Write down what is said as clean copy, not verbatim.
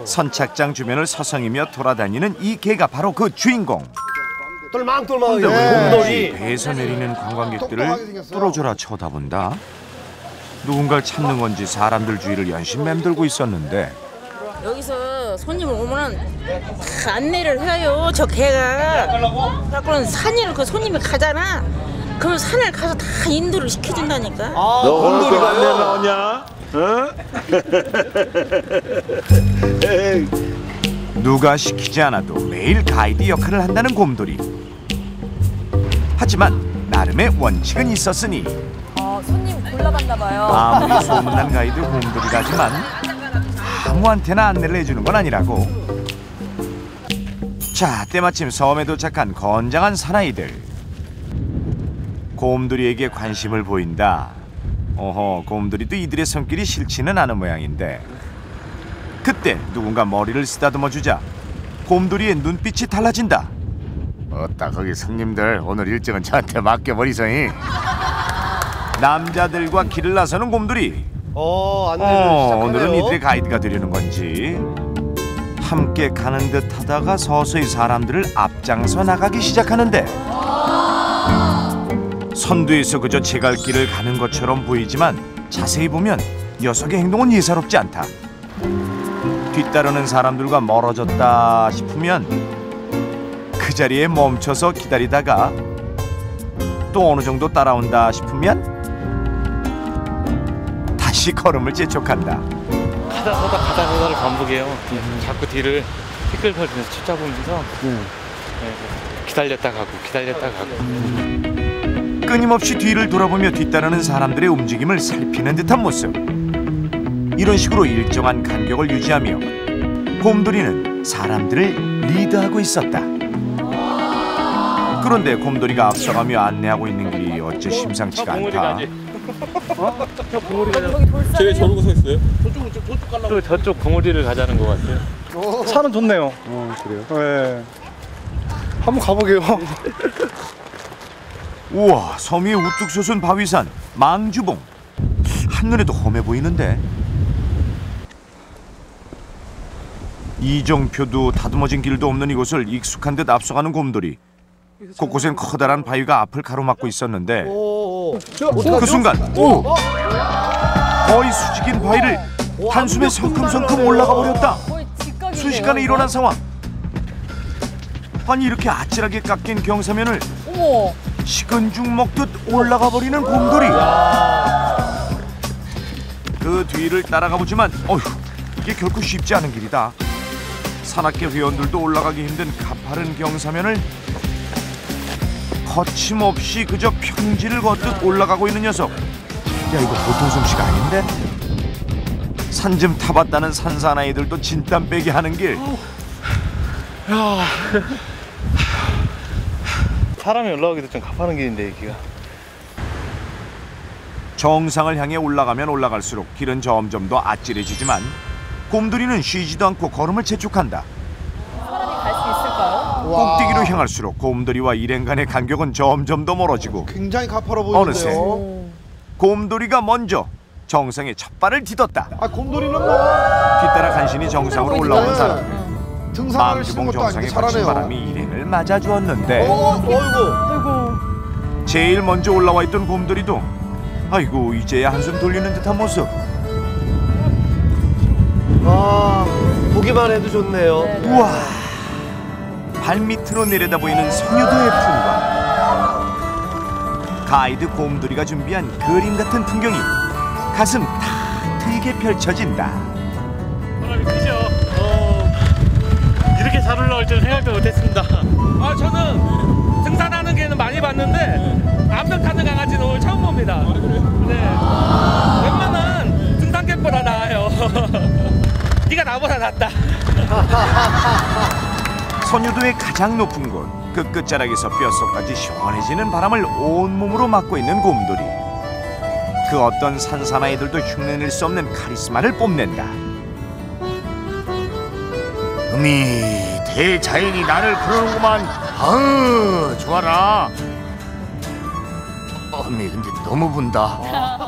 선착장 주변을 서성이며 돌아다니는 이 개가 바로 그 주인공. 똘망똘망 곰돌이 배에서 내리는 관광객들을 뚫어져라 쳐다본다. 누군가를 찾는 건지 사람들 주위를 연신 맴돌고 있었는데 여기서 손님 오면은 다 안내를 해요. 저 개가. 그래서 산을 그 손님이 가잖아. 그럼 산을 가서 다 인도를 시켜준다니까. 너 오늘 또 안내 나오냐? 누가 시키지 않아도 매일 가이드 역할을 한다는 곰돌이. 하지만 나름의 원칙은 있었으니 손님 골라봤나 봐요. 아무리 소문난 가이드 곰돌이라지만 아무한테나 안내를 해주는 건 아니라고. 자, 때마침 섬에 도착한 건장한 사나이들. 곰돌이에게 관심을 보인다. 어허, 곰돌이도 이들의 손길이 싫지는 않은 모양인데 그때 누군가 머리를 쓰다듬어 주자 곰돌이의 눈빛이 달라진다. 어따 거기 손님들 오늘 일정은 저한테 맡겨버리소이. 남자들과 길을 나서는 곰돌이. 안내를 시작하네요. 오늘은 이들의 가이드가 되려는 건지 함께 가는 듯 하다가 서서히 사람들을 앞장서 나가기 시작하는데 선두에서 그저 제갈길을 가는 것처럼 보이지만 자세히 보면 녀석의 행동은 예사롭지 않다. 뒤따르는 사람들과 멀어졌다 싶으면 그 자리에 멈춰서 기다리다가 또 어느 정도 따라온다 싶으면 다시 걸음을 재촉한다. 가다 서다를 반복해요. 자꾸 뒤를 티끌거리면서 찾아보면서 기다렸다 가고 끊임없이 뒤를 돌아보며 뒤따르는 사람들의 움직임을 살피는 듯한 모습. 이런 식으로 일정한 간격을 유지하며 곰돌이는 사람들을 리드하고 있었다. 그런데 곰돌이가 앞서가며 안내하고 있는 길이 어째 심상치가 않다. 쟤 저러고 서 있어요? 저쪽 가려고. 저쪽 봉우리를 가자는 것 같아요. 산은 좋네요. 그래요? 네. 한번 가보게요. 우와, 섬 위에 우뚝 솟은 바위산 망주봉. 한눈에도 험해 보이는데 이정표도 다듬어진 길도 없는 이곳을 익숙한 듯 앞서가는 곰돌이. 곳곳엔 커다란 바위가 앞을 가로막고 있었는데 그 순간 거의 수직인 바위를 한숨에 성큼성큼 올라가 버렸다. 순식간에 일어난 상황. 아니 이렇게 아찔하게 깎인 경사면을 식은 죽 먹듯 올라가 버리는 곰돌이. 그 뒤를 따라가 보지만 이게 결코 쉽지 않은 길이다. 산악계 회원들도 올라가기 힘든 가파른 경사면을 거침없이 그저 평지를 걷듯 올라가고 있는 녀석. 야, 이거 보통 솜씨가 아닌데? 산 좀 타봤다는 산사나이들도 진땀 빼게 하는 길. 사람이 올라오기도 좀 가파른 길인데 여기가. 정상을 향해 올라가면 올라갈수록 길은 점점 더 아찔해지지만 곰돌이는 쉬지도 않고 걸음을 재촉한다. 사람이 갈 수 있을까요? 꼭대기로 향할수록 곰돌이와 일행 간의 간격은 점점 더 멀어지고 굉장히 가파라 보이는데요. 어느새 곰돌이가 먼저 정상에 첫 발을 디뎠다. 곰돌이는 뭐 뒤따라 간신히 정상으로 올라온 사람. 등산을 쓰는 망주봉 것도 정상에 아니고 거친 잘하네요. 바람이 일행을 맞아주었는데 어이구. 제일 먼저 올라와 있던 곰돌이도 아이고 이제야 한숨 돌리는 듯한 모습. 보기만 해도 좋네요. 우와, 발밑으로 내려다 보이는 선유도의 풍광. 가이드 곰돌이가 준비한 그림 같은 풍경이 가슴 탁 트이게 펼쳐진다. 바람이 크죠? 이렇게 잘 올라올 줄 생각도 못했습니다. 저는 등산하는 개는 많이 봤는데 암벽 타는 강아지는 오늘 처음 봅니다. 네. 웬만한 등산객보다 나아요. 네가 나보다 낫다. 선유도의 가장 높은 곳, 그 끝자락에서 뼛속까지 시원해지는 바람을 온몸으로 맞고 있는 곰돌이. 그 어떤 산사나이들도 흉내낼 수 없는 카리스마를 뽐낸다. 대자연이 나를 부르는구만. 좋아라. 근데 너무 분다.